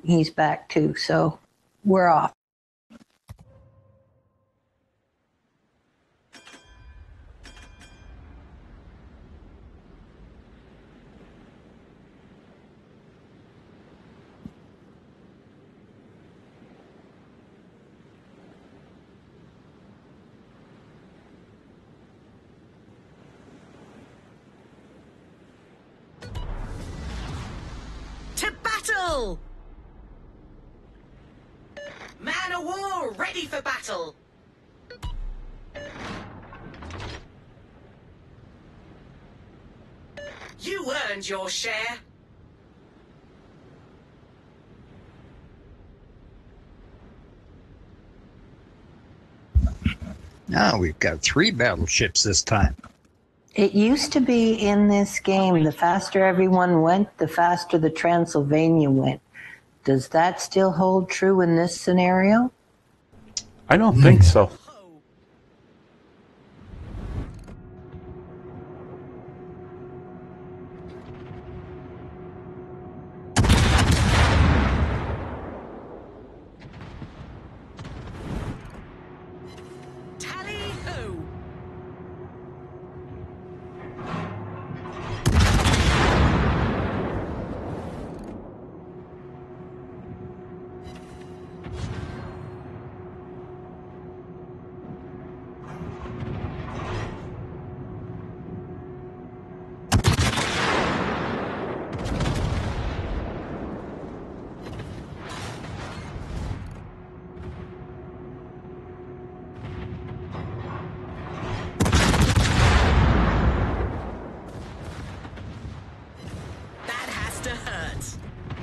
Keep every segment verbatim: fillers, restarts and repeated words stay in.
he's back too. So we're off. To battle! Man of war, ready for battle! You earned your share. Now we've got three battleships this time. It used to be in this game, the faster everyone went, the faster the Transylvania went. Does that still hold true in this scenario? I don't think so. Tally-ho! That has to hurt.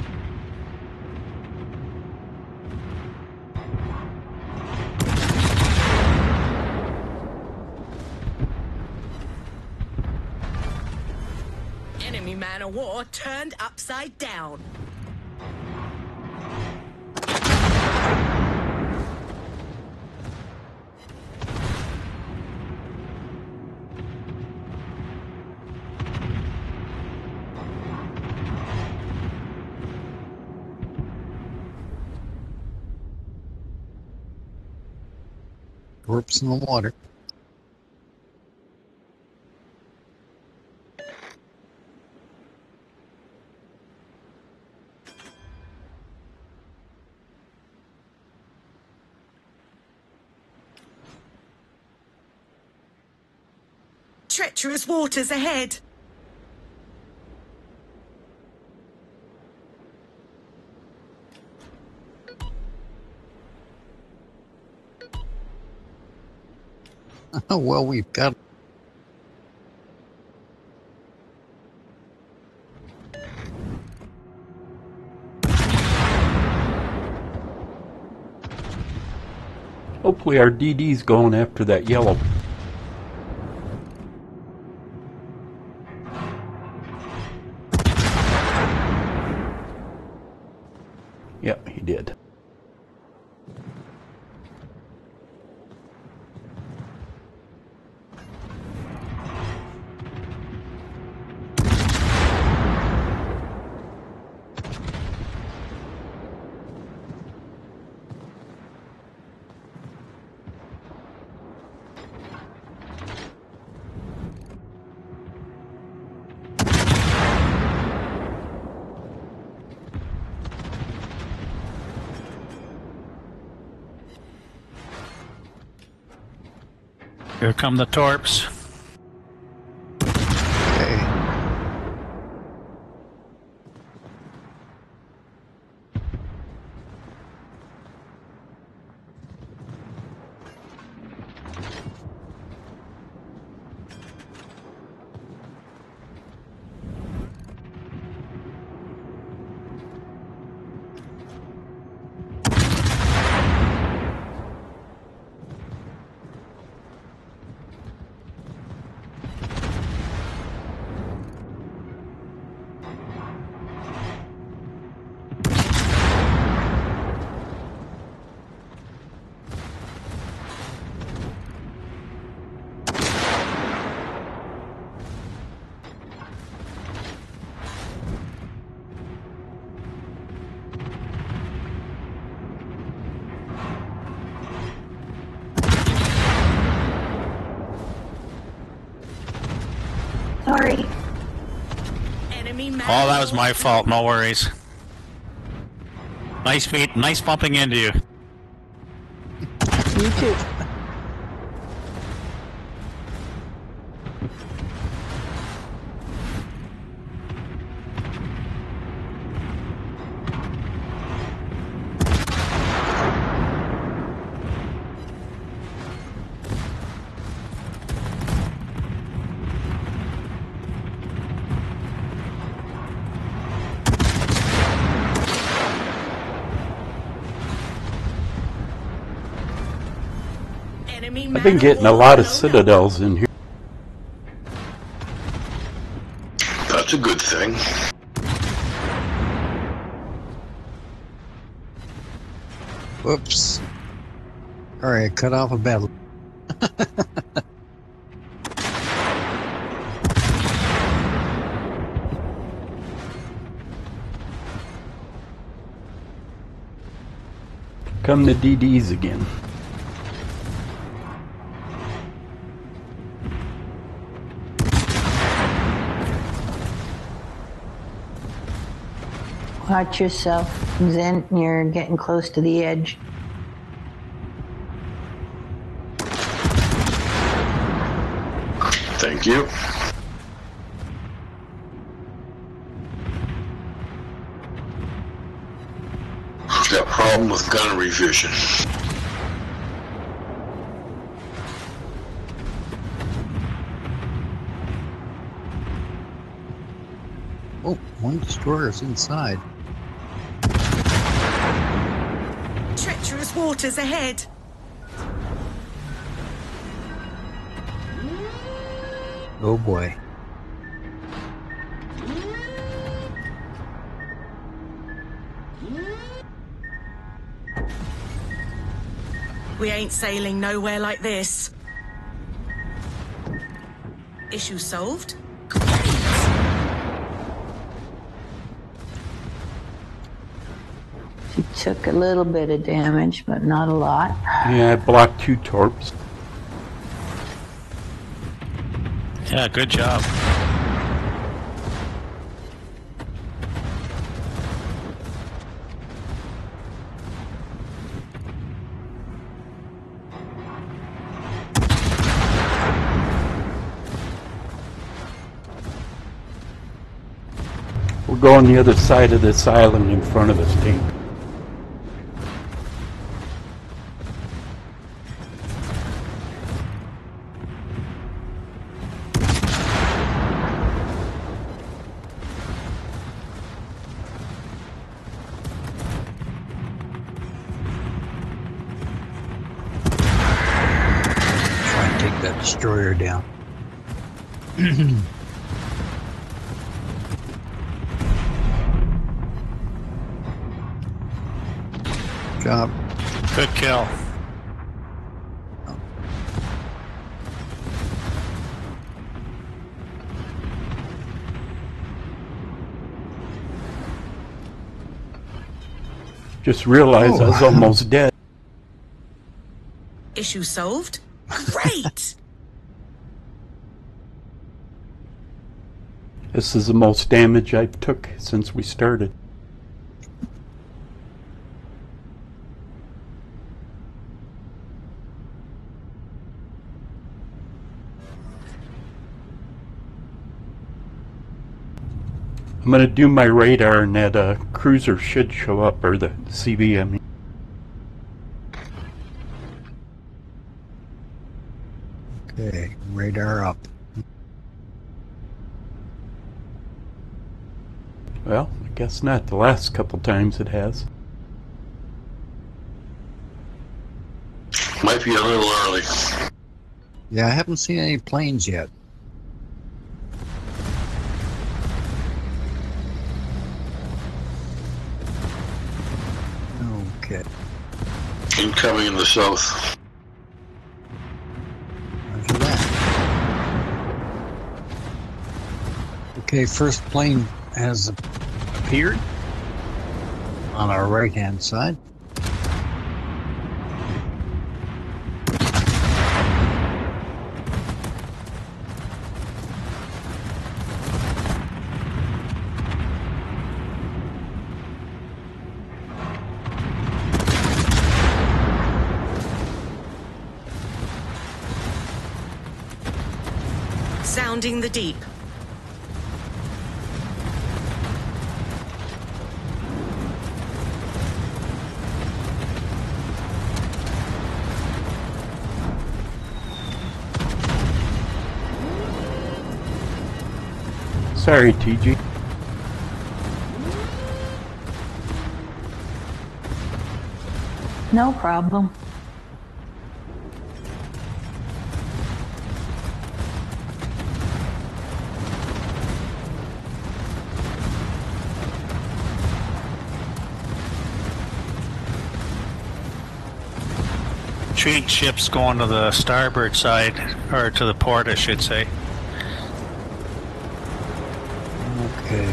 Enemy man of war turned upside down. Corpse in the water. Treacherous waters ahead. Well, we've got... Hopefully our D D's going after that yellow. Yep, he did. Here come the torps. Okay. Sorry. Enemy man. Oh, that was my fault. No worries. Nice feet. Nice bumping into you. You too. Enemy I've been man getting a of war lot of loadout. citadels in here. That's a good thing. Whoops. Alright, cut off a battle. Come to D Ds again. Watch yourself, Zen. You're getting close to the edge. Thank you. Got a problem with gun revision. Oh, one destroyer's inside. Treacherous waters ahead. Oh boy. We ain't sailing nowhere like this. Issue solved? Great! She took a little bit of damage, but not a lot. Yeah, I blocked two torps. Yeah, good job. We'll go on the other side of this island in front of us, team. Try and take that destroyer down. Job. Good kill. Just realized I was Oh. almost dead. Issue solved? Great! This is the most damage I've took since we started. I'm gonna do my radar and that uh, cruiser should show up, or the C V, I mean. Okay, radar up. Well, I guess not. The last couple times it has. Might be a little early. Yeah, I haven't seen any planes yet. Okay. Incoming in the south. Roger that. Okay, first plane has appeared on our right hand side. Sounding the deep. Sorry, T G. No problem. Retreat ships going to the starboard side, or to the port, I should say. Okay.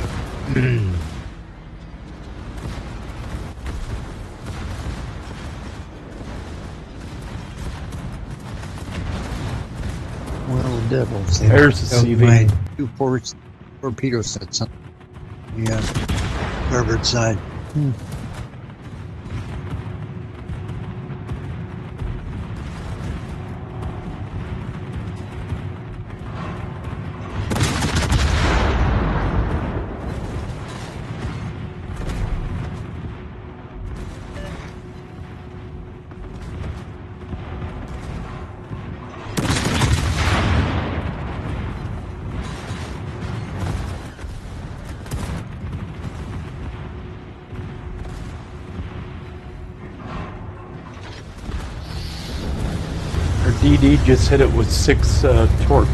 Well, devils. They There's the knocked out C V. my two ports, torpedo sets on the uh, starboard side. Hmm. Our D D just hit it with six uh, torps.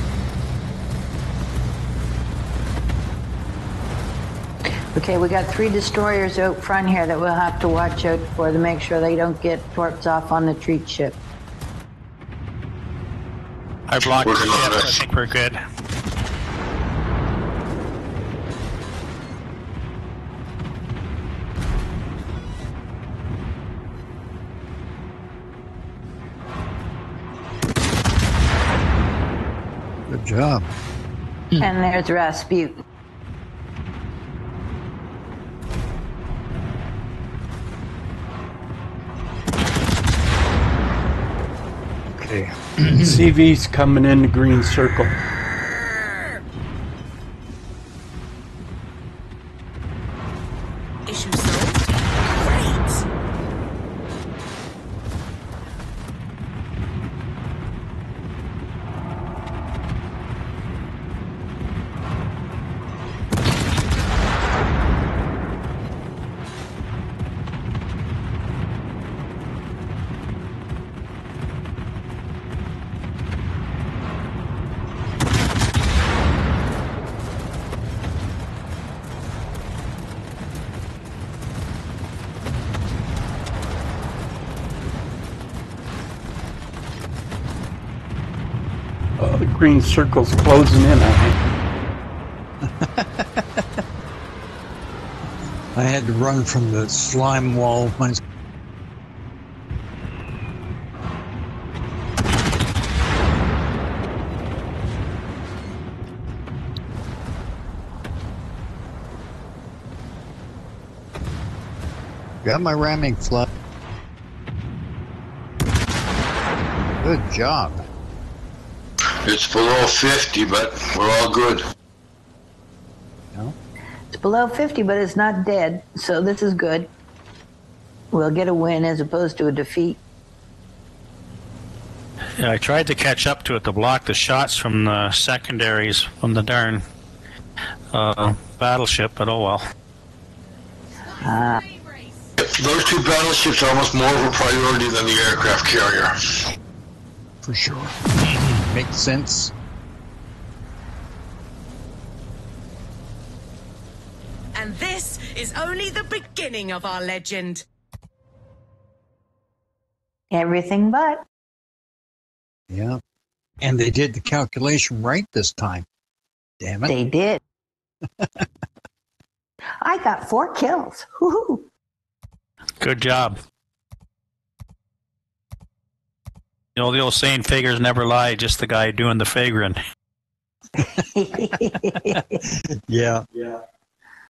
Okay, we got three destroyers out front here that we'll have to watch out for to make sure they don't get torps off on the treat ship. I blocked the Working on ships. I this. think we're good. Good job. And there's Rasputin. Okay. C V's coming in the green circle. Issue solved. Great. Uh, the green circle's closing in on me. I had to run from the slime wall. My got my ramming flood. Good job. It's below fifty, but we're all good. No? It's below fifty, but it's not dead, so this is good. We'll get a win as opposed to a defeat. Yeah, I tried to catch up to it to block the shots from the secondaries from the darn uh, battleship, but oh well. Ah, Those two battleships are almost more of a priority than the aircraft carrier. For sure. Makes sense. And this is only the beginning of our legend. everything but. Yeah. And they did the calculation right this time. Damn it. They did. I got four kills. Woohoo! Good job. You know, the old saying, figures never lie, just the guy doing the figuring. Yeah. Yeah.